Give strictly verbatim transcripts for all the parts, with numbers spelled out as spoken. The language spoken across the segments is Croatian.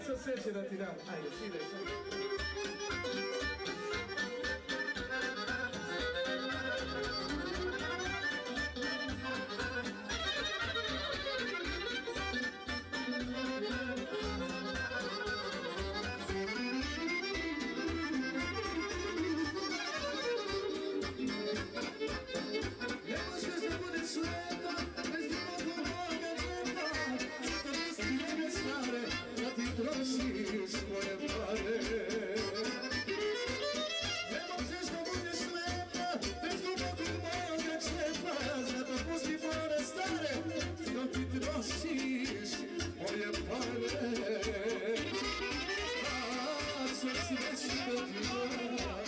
najviše sreće da ti dam. Ajde, svidaj se. Trošiš moje pare. Ne možeš da budeš lepa bez dubokog moga čepa, zato pusti fore stare, što ti trošiš moje pare. A sve sreće da ti dam.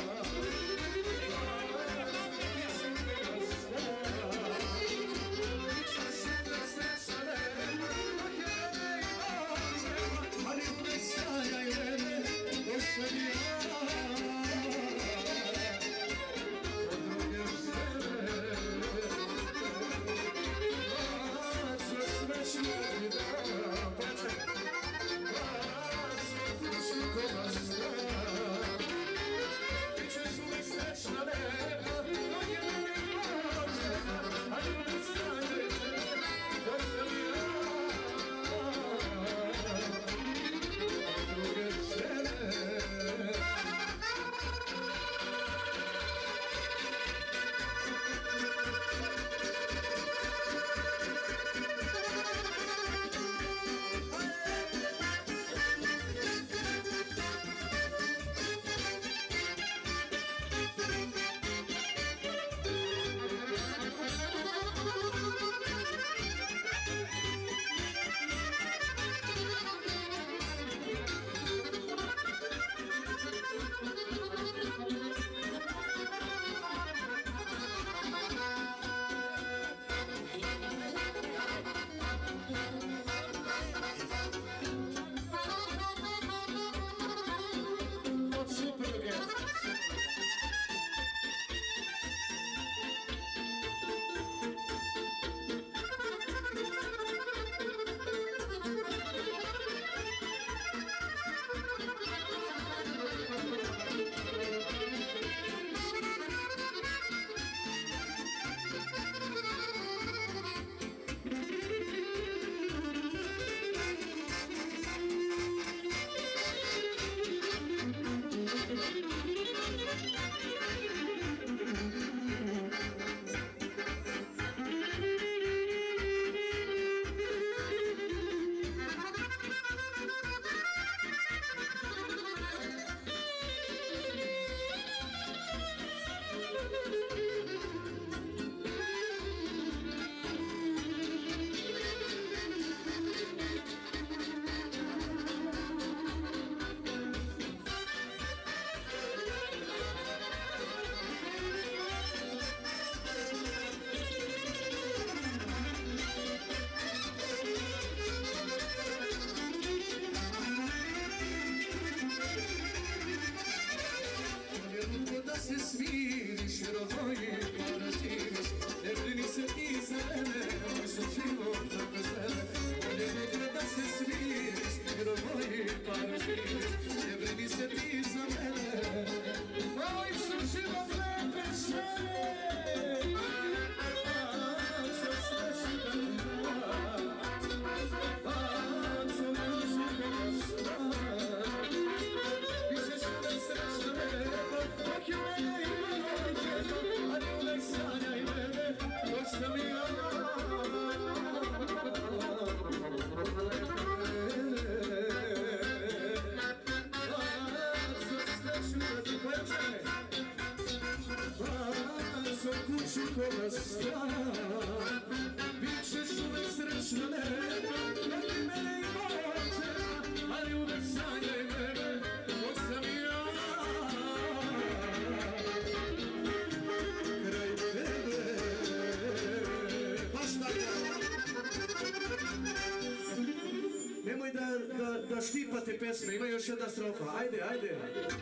Nemoj da, da, da štipate pesme, ima još jedna strofa, ajde, ajde.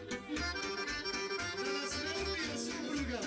Da nas ne ubije supruga.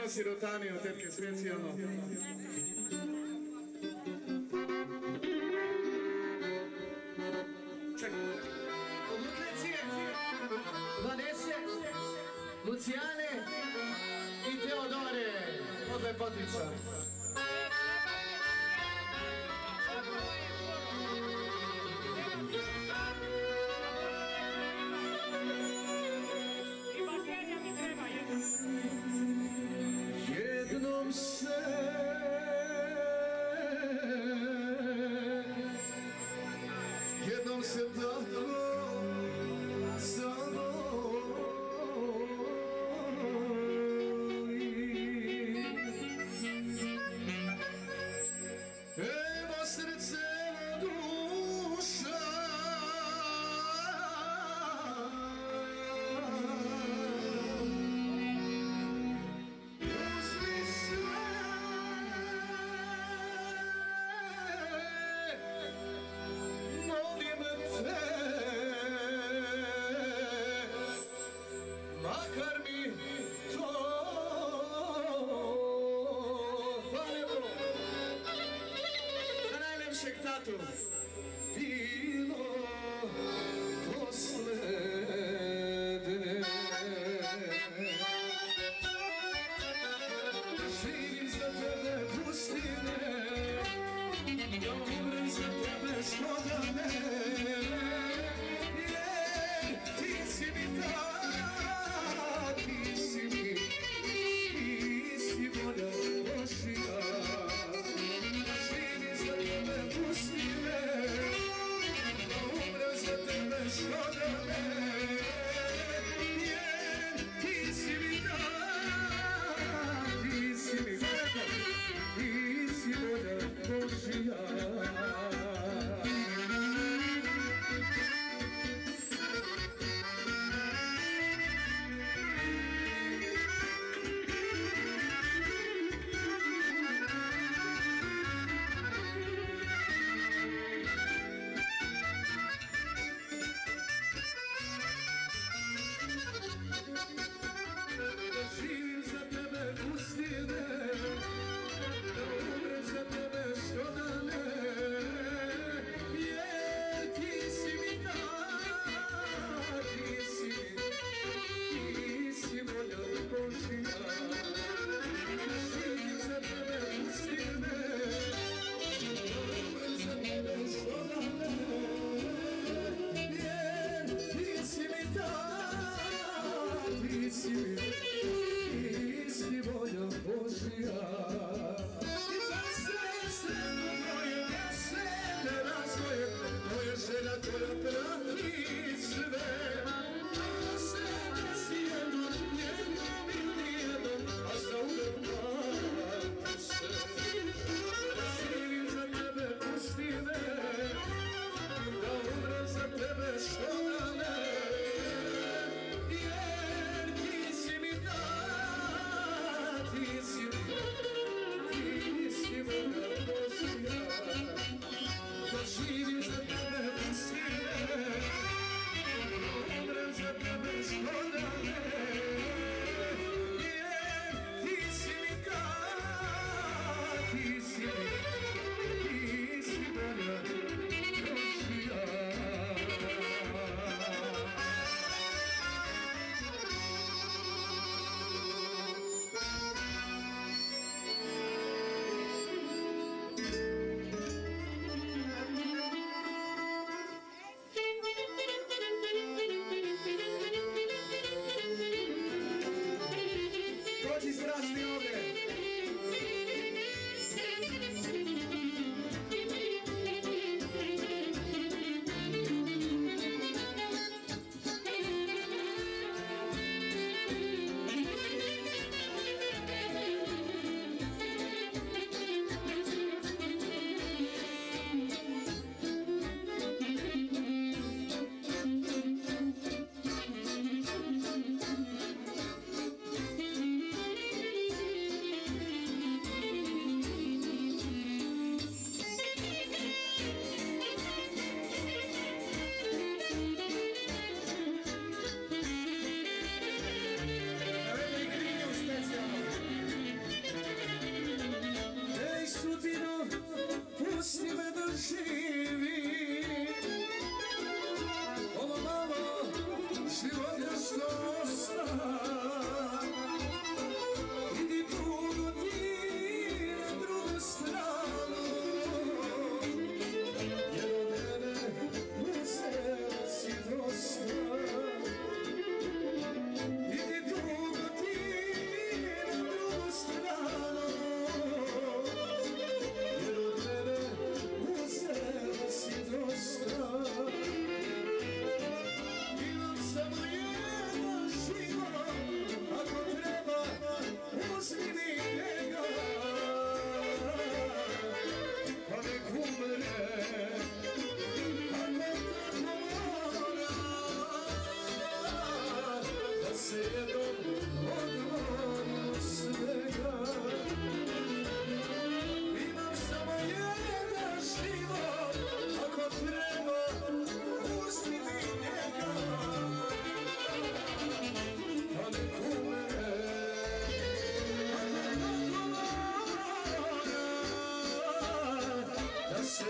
sirotani od tetke specijalno. Čekaj. Od Lukrecije, Vanese, Lucijane i Teodore od Lepotica. Jednom se Jednom se tako zavoli. Evo srce, duša, uzmi sve, molim te, makar mi to hvalilo za najlepšeg tatu bilo posledne. Živim za tebe, pusti me, da umrem za tebe, što da ne, jer ti si mi tak, ti si mi, ti si volja Božja. Živim za tebe, pusti me, da umrem za tebe, što da ne, jer ti si mi tak, ti si mi volja, ti si volja Božja. Živim za tebe, pusti me, da umrem za tebe, što da ne, jer ti si mi tak, ti si mi, ti si volja Božja. Živim za tebe, pusti me, da umrem za tebe, što da ne, jer ti si mi tak, ti si mi, ti si volja Božja. I da se sretno moje vesele razvoje, moja želja koja prati sve, da se desi jednom, jednom i nijednom, a zauvek vrati se. Živim za tebe, pusti me, da umrem za tebe, što da ne, jer ti si mi tak, ti si mi, ti si volja Božja. Da živim za tebe, pusti me, da umrem za tebe, što da ne, jer ti si mi tak, ti si mi, ti si volja Božja. Dođi strašni ovdje.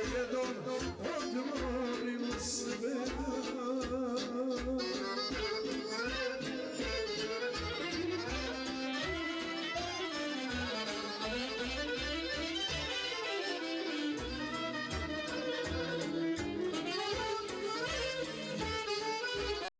jednom odmorim sve dan.